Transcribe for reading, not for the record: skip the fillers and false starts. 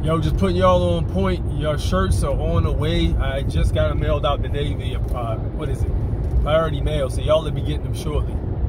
Yo, just putting y'all on point. Your shirts are on the way. I just got them mailed out today via, what is it? Priority mail. So y'all will be getting them shortly.